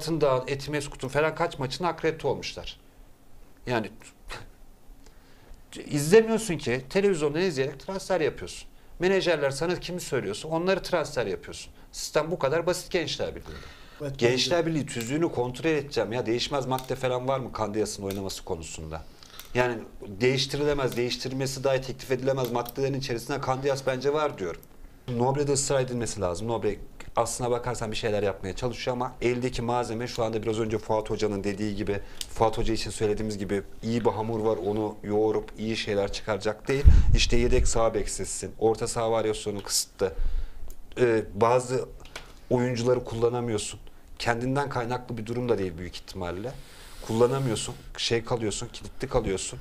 Altındağ, Etimeskut'un falan kaç maçına akredite olmuşlar. Yani izlemiyorsun ki, televizyondan izleyerek transfer yapıyorsun. Menajerler sana kimi söylüyorsa onları transfer yapıyorsun. Sistem bu kadar basit Gençler Birliği'nde. Evet, Gençler Birliği tüzüğünü kontrol edeceğim ya, değişmez madde falan var mı Kandiyas'ın oynaması konusunda? Yani değiştirilemez, değiştirilmesi dahi teklif edilemez maddelerin içerisinde Kandiyas bence var diyorum. Nobre'de ısrar edilmesi lazım. Nobre aslına bakarsan bir şeyler yapmaya çalışıyor ama eldeki malzeme şu anda biraz önce Fuat Hoca'nın dediği gibi, Fuat Hoca için söylediğimiz gibi iyi bir hamur var, onu yoğurup iyi şeyler çıkaracak değil. İşte yedek sağ beksizsin, orta saha varyasyonu kısıtlı. Bazı oyuncuları kullanamıyorsun. Kendinden kaynaklı bir durum da değil büyük ihtimalle. Kullanamıyorsun, kalıyorsun, kilitli kalıyorsun.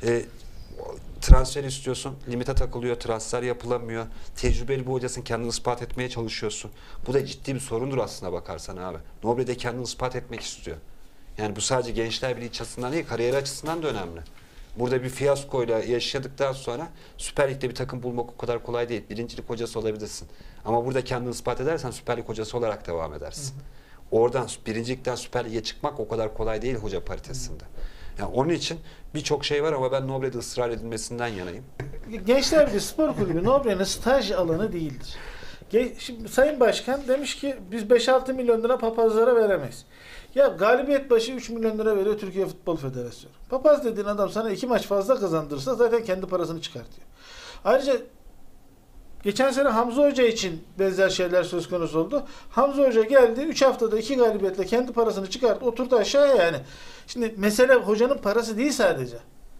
Transfer istiyorsun, limite takılıyor, transfer yapılamıyor. Tecrübeli bir hocasın, kendini ispat etmeye çalışıyorsun. Bu da ciddi bir sorundur aslına bakarsan abi. Nobre'de kendini ispat etmek istiyor. Yani bu sadece Gençler Birliği açısından değil, kariyeri açısından da önemli. Burada bir fiyaskoyla yaşadıktan sonra Süper Lig'de bir takım bulmak o kadar kolay değil. Birincilik hocası olabilirsin. Ama burada kendini ispat edersen Süper Lig hocası olarak devam edersin. Oradan birincilikten Süper Lig'e çıkmak o kadar kolay değil hoca paritesinde. Yani onun için birçok şey var ama ben Nobre'de ısrar edilmesinden yanayım. Gençler Birliği Spor Kulübü Nobre'nin staj alanı değildir. Şimdi Sayın Başkan demiş ki biz 5-6 milyon lira papazlara veremeyiz. Ya galibiyet başı 3 milyon lira veriyor Türkiye Futbol Federasyonu. Papaz dediğin adam sana 2 maç fazla kazandırırsa zaten kendi parasını çıkartıyor. Ayrıca geçen sene Hamza Hoca için benzer şeyler söz konusu oldu. Hamza Hoca geldi 3 haftada 2 galibiyetle kendi parasını çıkarttı, oturdu aşağıya yani. Şimdi mesele hocanın parası değil sadece.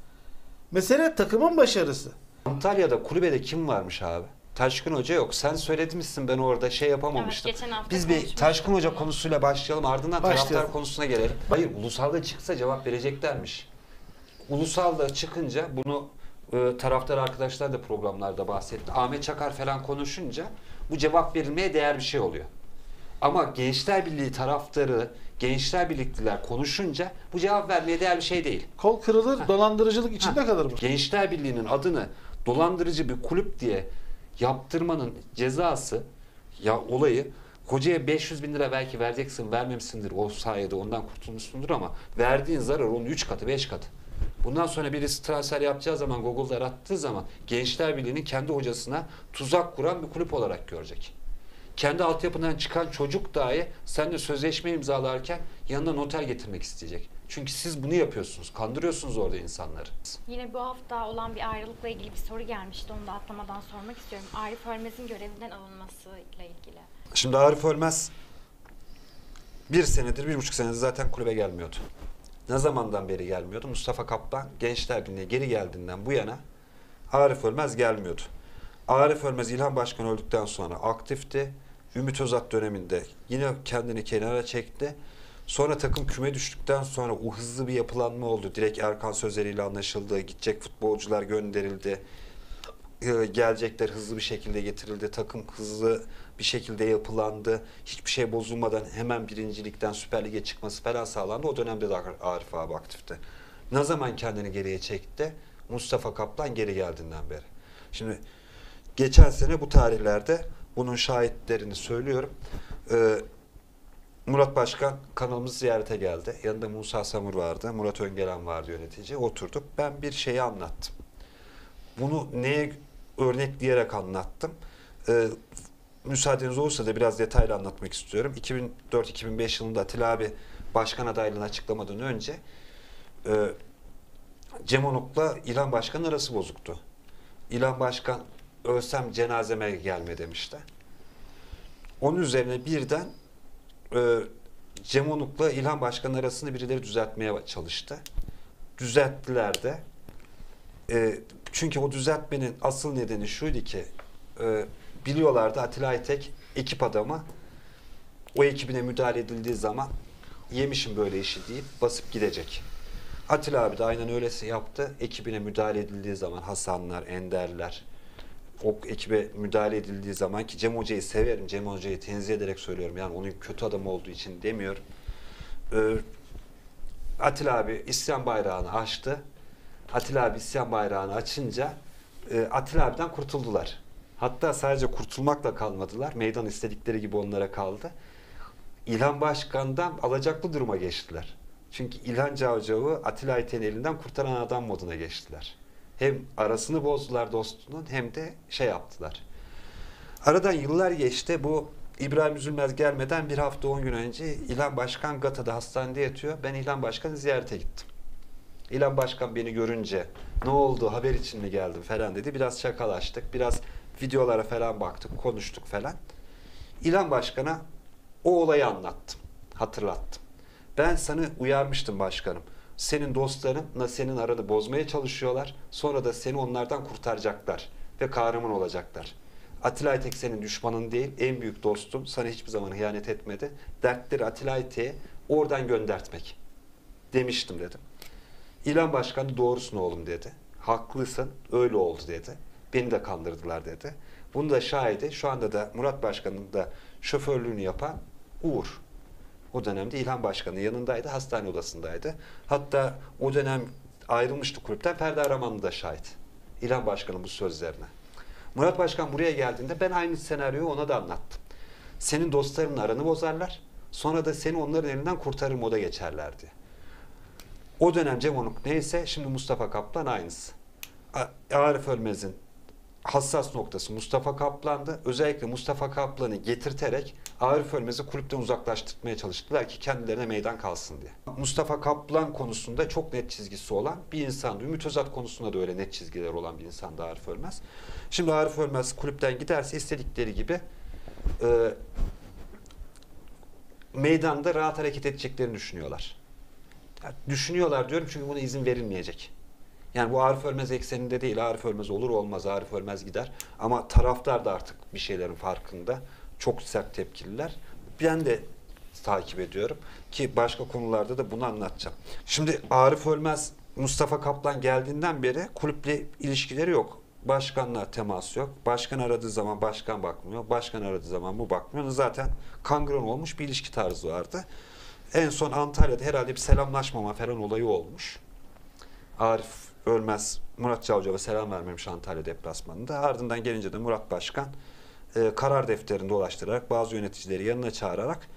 Mesele takımın başarısı. Antalya'da kulübede kim varmış abi? Taşkın Hoca yok. Sen söylemişsin, ben orada yapamamıştım. Evet, geçen hafta biz bir Taşkın Hoca konusuyla başlayalım, ardından taraftar konusuna gelelim. Hayır, ulusalda çıksa cevap vereceklermiş. Ulusalda çıkınca bunu taraftar arkadaşlar da programlarda bahsetti. Ahmet Çakar falan konuşunca bu cevap verilmeye değer bir şey oluyor. Ama Gençler Birliği taraftarı, Gençler Birlikliler konuşunca bu cevap vermeye değer bir şey değil. Kol kırılır, dolandırıcılık içinde kalır bu. Gençler Birliği'nin adını dolandırıcı bir kulüp diye yaptırmanın cezası, olayı, hocaya 500 bin lira belki vereceksin, vermemişsindir o sayede, ondan kurtulmuşsundur ama verdiğin zarar onun 3 katı, 5 katı. Bundan sonra birisi transfer yapacağı zaman, Google'da arattığı zaman Gençler Birliği'nin kendi hocasına tuzak kuran bir kulüp olarak görecek. Kendi altyapından çıkan çocuk dahi seninle sözleşme imzalarken yanına noter getirmek isteyecek. Çünkü siz bunu yapıyorsunuz. Kandırıyorsunuz orada insanları. Yine bu hafta olan bir ayrılıkla ilgili bir soru gelmişti. Onu da atlamadan sormak istiyorum. Arif Ölmez'in görevinden alınmasıyla ilgili. Şimdi Arif Ölmez 1,5 senedir zaten kulübe gelmiyordu. Ne zamandan beri gelmiyordu? Mustafa Kaplan Gençler Birliği'ne geri geldiğinden bu yana Arif Ölmez gelmiyordu. Arif Ölmez İlhan Başkan öldükten sonra aktifti. Ümit Özat döneminde yine kendini kenara çekti. Sonra takım küme düştükten sonra o hızlı bir yapılanma oldu. Direkt Erkan Sözer ile anlaşıldı. Gidecek futbolcular gönderildi. Gelecekler hızlı bir şekilde getirildi. Takım hızlı bir şekilde yapılandı. Hiçbir şey bozulmadan hemen birincilikten Süper Lig'e çıkması falan sağlandı. O dönemde de Arif abi aktifti. Ne zaman kendini geriye çekti? Mustafa Kaplan geri geldiğinden beri. Şimdi geçen sene bu tarihlerde bunun şahitlerini söylüyorum. Murat Başkan kanalımızı ziyarete geldi. Yanında Musa Samur vardı. Murat Öngelen vardı yönetici. Oturduk. Ben bir şeyi anlattım. Bunu neye örnekleyerek anlattım? Müsaadeniz olursa da biraz detaylı anlatmak istiyorum. 2004-2005 yılında Atilla abi başkan adaylığını açıklamadan önce Cem Onuk'la İlhan Başkan arası bozuktu. İlhan Başkan ölsem cenazeme gelme demişti. Onun üzerine birden Cem Onuk'la İlhan Başkan arasında birileri düzeltmeye çalıştı. Düzelttiler de. Çünkü o düzeltmenin asıl nedeni şuydu ki biliyorlardı Atilla Aytek ekip adamı, o ekibine müdahale edildiği zaman yemişim böyle işi deyip basıp gidecek. Atilla abi de aynen öylesi yaptı. Ekibine müdahale edildiği zaman Hasanlar, Enderler, o ekibe müdahale edildiği zaman, ki Cem Hoca'yı severim, Cem Hoca'yı tenzih ederek söylüyorum, yani onun kötü adam olduğu için demiyorum. Atilla abi isyan bayrağını açtı. Atilla abi isyan bayrağını açınca Atilla abiden kurtuldular. Hatta sadece kurtulmakla kalmadılar. Meydan istedikleri gibi onlara kaldı. İlhan Başkan'dan alacaklı duruma geçtiler. Çünkü İlhan Cavcav'ı Atilla Ayten'i elinden kurtaran adam moduna geçtiler. Hem arasını bozdular dostunun hem de şey yaptılar. Aradan yıllar geçti. Bu İbrahim Üzülmez gelmeden bir hafta 10 gün önce İlhan Başkan Gata'da hastanede yatıyor. Ben İlhan Başkan'ı ziyarete gittim. İlhan Başkan beni görünce ne oldu, haber için mi geldim falan dedi. Biraz şakalaştık, biraz videolara falan baktık, konuştuk falan. İlhan Başkan'a o olayı anlattım, hatırlattım. Ben sana uyarmıştım başkanım. Senin dostlarınla senin aranı bozmaya çalışıyorlar. Sonra da seni onlardan kurtaracaklar ve kahraman olacaklar. Atilla Aytek senin düşmanın değil, en büyük dostum. Sana hiçbir zaman ihanet etmedi. Dertleri Atilla Aytek'e oradan göndertmek demiştim dedim. İlhan Başkan doğrusunu oğlum dedi. Haklısın, öyle oldu dedi. Beni de kandırdılar dedi. Bunu da şahidi şu anda da Murat Başkan'ın da şoförlüğünü yapan Uğur. O dönemde İlhan Başkan'ın yanındaydı, hastane odasındaydı. Hatta o dönem ayrılmıştı kulüpten, Ferdi Aramanlı da şahit. İlhan Başkan'ın bu sözlerine. Murat Başkan buraya geldiğinde ben aynı senaryoyu ona da anlattım. Senin dostlarının aranı bozarlar, sonra da seni onların elinden kurtarır moda geçerler diye. O dönem Cem Onuk neyse şimdi Mustafa Kaplan aynısı. Arif Ölmez'in hassas noktası Mustafa Kaplan'dı. Özellikle Mustafa Kaplan'ı getirterek Arif Ölmez'i kulüpten uzaklaştırmaya çalıştılar ki kendilerine meydan kalsın diye. Mustafa Kaplan konusunda çok net çizgisi olan bir insandı. Ümit Özat konusunda da öyle net çizgiler olan bir insandı Arif Ölmez. Şimdi Arif Ölmez kulüpten giderse istedikleri gibi meydanda rahat hareket edeceklerini düşünüyorlar. Yani düşünüyorlar diyorum çünkü buna izin verilmeyecek. Yani bu Arif Ölmez ekseninde değil. Arif Ölmez olur olmaz. Arif Ölmez gider. Ama taraftar da artık bir şeylerin farkında. Çok sert tepkililer. Ben de takip ediyorum. Ki başka konularda da bunu anlatacağım. Şimdi Arif Ölmez, Mustafa Kaplan geldiğinden beri kulüple ilişkileri yok. Başkanla teması yok. Başkan aradığı zaman başkan bakmıyor. Başkan aradığı zaman bu bakmıyor. Zaten kangren olmuş bir ilişki tarzı vardı. En son Antalya'da herhalde bir selamlaşmama falan olayı olmuş. Arif Ölmez, Murat Cavcav'a selam vermemiş Antalya deplasmanında. Ardından gelince de Murat Başkan karar defterini dolaştırarak bazı yöneticileri yanına çağırarak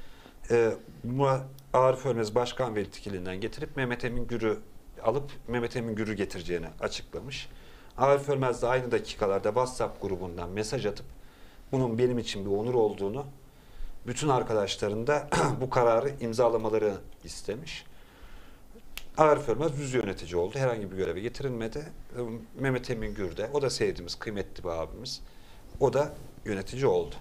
Arif Ölmez Başkan Vekilinden getirip Mehmet Emin Gür'ü alıp Mehmet Emin Gür'ü getireceğini açıklamış. Arif Ölmez de aynı dakikalarda WhatsApp grubundan mesaj atıp bunun benim için bir onur olduğunu, bütün arkadaşların da bu kararı imzalamaları istemiş. Arif Ölmez düz yönetici oldu. Herhangi bir göreve getirilmedi. Mehmet Emin Gür'de, o da sevdiğimiz, kıymetli bir abimiz. O da yönetici oldu.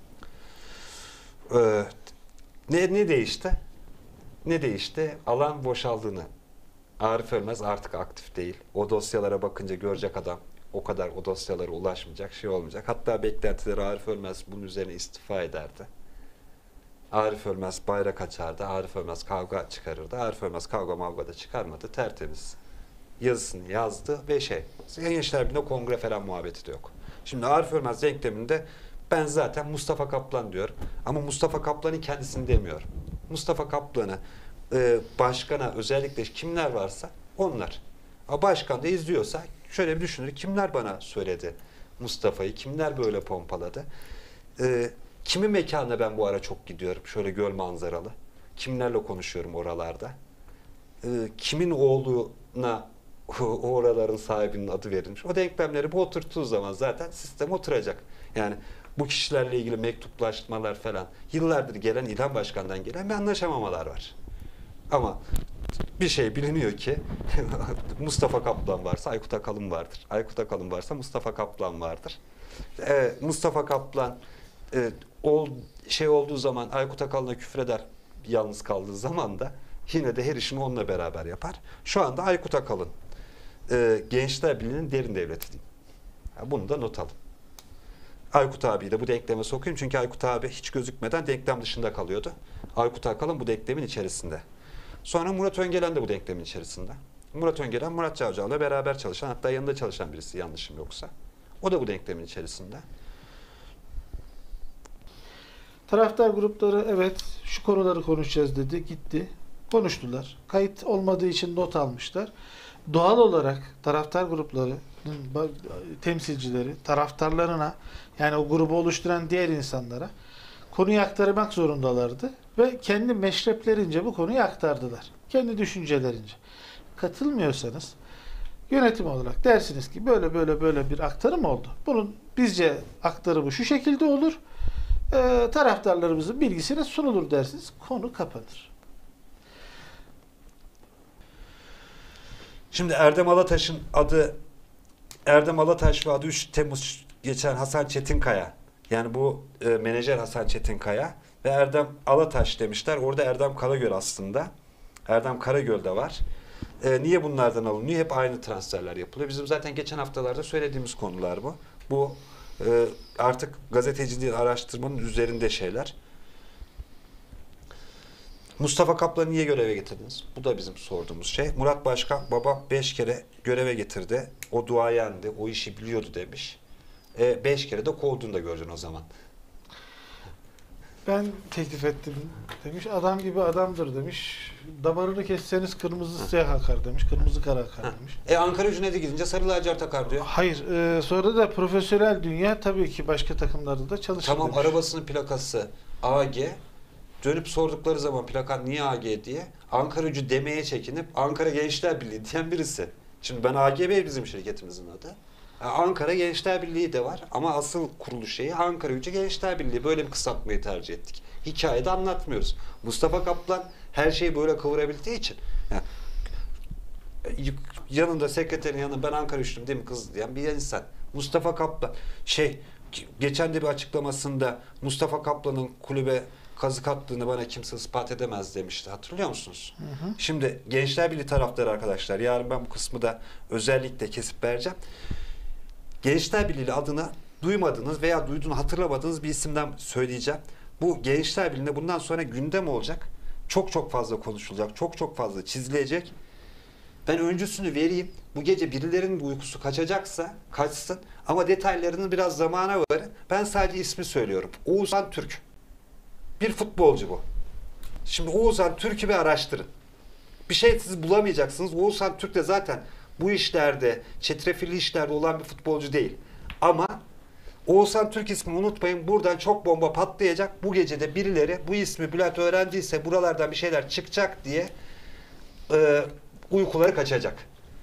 Ne değişti? Ne değişti? Alan boşaldığını. Arif Ölmez artık aktif değil. O dosyalara bakınca görecek adam o kadar o dosyalara ulaşmayacak, şey olmayacak. Hatta beklentileri Arif Ölmez bunun üzerine istifa ederdi. Arif Ölmez bayrak açardı. Arif Ölmez kavga çıkarırdı. Arif Ölmez kavga mavga da çıkarmadı. Tertemiz. Yazısını yazdı ve Gençler Birliği'nde kongre falan muhabbeti de yok. Şimdi Arif Ölmez denkleminde ben zaten Mustafa Kaplan diyorum. Ama Mustafa Kaplan'ın kendisini demiyorum. Mustafa Kaplan'ı başkana özellikle kimler varsa onlar. Başkan da izliyorsa şöyle bir düşünür. Kimler bana söyledi Mustafa'yı? Kimler böyle pompaladı? Kimin mekanına ben bu ara çok gidiyorum? Şöyle göl manzaralı. Kimlerle konuşuyorum oralarda? Kimin oğluna oraların sahibinin adı verilmiş? O denklemleri bu oturttuğu zaman zaten sistem oturacak. Yani bu kişilerle ilgili mektuplaşmalar falan yıllardır gelen İlhan Başkan'dan gelen bir anlaşamamalar var. Ama bir şey biliniyor ki Mustafa Kaplan varsa Aykut Akalın vardır. Aykut Akalın varsa Mustafa Kaplan vardır. Mustafa Kaplan olduğu zaman Aykut Akalın'a küfreder yalnız kaldığı zaman da yine de her işini onunla beraber yapar. Şu anda Aykut Akalın Gençler Birliği'nin derin devleti diyeyim. Bunu da not alın. Aykut abiyi de bu denkleme sokayım çünkü Aykut abi hiç gözükmeden denklem dışında kalıyordu. Aykut Akalın bu denklemin içerisinde. Sonra Murat Öngelen de bu denklemin içerisinde. Murat Öngelen, Murat Cavcav'la beraber çalışan, hatta yanında çalışan birisi yanlışım yoksa. O da bu denklemin içerisinde. Taraftar grupları evet şu konuları konuşacağız dedi. Gitti. Konuştular. Kayıt olmadığı için not almışlar. Doğal olarak taraftar gruplarının temsilcileri taraftarlarına yani o grubu oluşturan diğer insanlara konuyu aktarmak zorundalardı ve kendi meşreplerince bu konuyu aktardılar. Kendi düşüncelerince. Katılmıyorsanız yönetim olarak dersiniz ki böyle böyle böyle bir aktarım oldu. Bunun bizce aktarımı şu şekilde olur. Taraftarlarımızın bilgisine sunulur dersiniz. Konu kapanır. Şimdi Erdem Alataş'ın adı Erdem Alataş ve adı 3 Temmuz geçen Hasan Çetinkaya. Yani bu menajer Hasan Çetinkaya ve Erdem Alataş demişler. Orada Erdem Karagöl aslında. Erdem Karagöl de var. Niye bunlardan alınıyor? Hep aynı transferler yapılıyor. Bizim zaten geçen haftalarda söylediğimiz konular bu. Bu artık gazeteciliği araştırmanın üzerinde şeyler. Mustafa Kaplan'ı niye göreve getirdiniz? Bu da bizim sorduğumuz şey. Murat Başkan, baba 5 kere göreve getirdi. O duayendi, o işi biliyordu demiş. 5 kere de kovduğunu da gördün o zaman. Ben teklif ettim demiş. Adam gibi adamdır demiş. Damarını kesseniz kırmızı siyah akar demiş. Kırmızı kara akar demiş. Ankara Gücü'ne de gidince sarı lacivert takar diyor. Hayır. Sonra da profesyonel dünya tabii ki başka takımlarda da çalışır Tamam, demiş. arabasının plakası AG. Dönüp sordukları zaman plakan niye AG diye Ankara Gücü demeye çekinip Ankara Gençler Birliği diyen birisi. Şimdi ben AGB bizim şirketimizin adı. Ankara Gençler Birliği de var ama asıl kuruluş şeyi Ankara Gücü Gençler Birliği. Böyle bir kısaltmayı tercih ettik. Hikayede anlatmıyoruz. Mustafa Kaplan her şeyi böyle kıvırabildiği için yanında sekreterin yanında ben Ankara Güçlüyüm değil mi kız diyen bir insan. Mustafa Kaplan geçen de bir açıklamasında Mustafa Kaplan'ın kulübe kazık attığını bana kimse ispat edemez demişti. Hatırlıyor musunuz? Hı hı. Şimdi Gençler Birliği taraftarı arkadaşlar. Yarın ben bu kısmı da özellikle kesip vereceğim. Gençler Birliği adını duymadığınız veya duyduğunu hatırlamadığınız bir isimden söyleyeceğim. Bu Gençler Birliği'nde bundan sonra gündem olacak. Çok çok fazla konuşulacak. Çok çok fazla çizilecek. Ben öncüsünü vereyim. Bu gece birilerinin uykusu kaçacaksa kaçsın. Ama detaylarını biraz zamana var. Ben sadece ismi söylüyorum. Oğuzhan Türk. Bir futbolcu bu. Şimdi Oğuzhan Türk'ü bir araştırın. Bir şey siz bulamayacaksınız. Oğuzhan Türk de zaten bu işlerde, çetrefilli işlerde olan bir futbolcu değil. Ama Oğuzhan Türk ismini unutmayın. Buradan çok bomba patlayacak. Bu gecede birileri bu ismi Bülent öğrendiyse buralardan bir şeyler çıkacak diye uykuları kaçacak.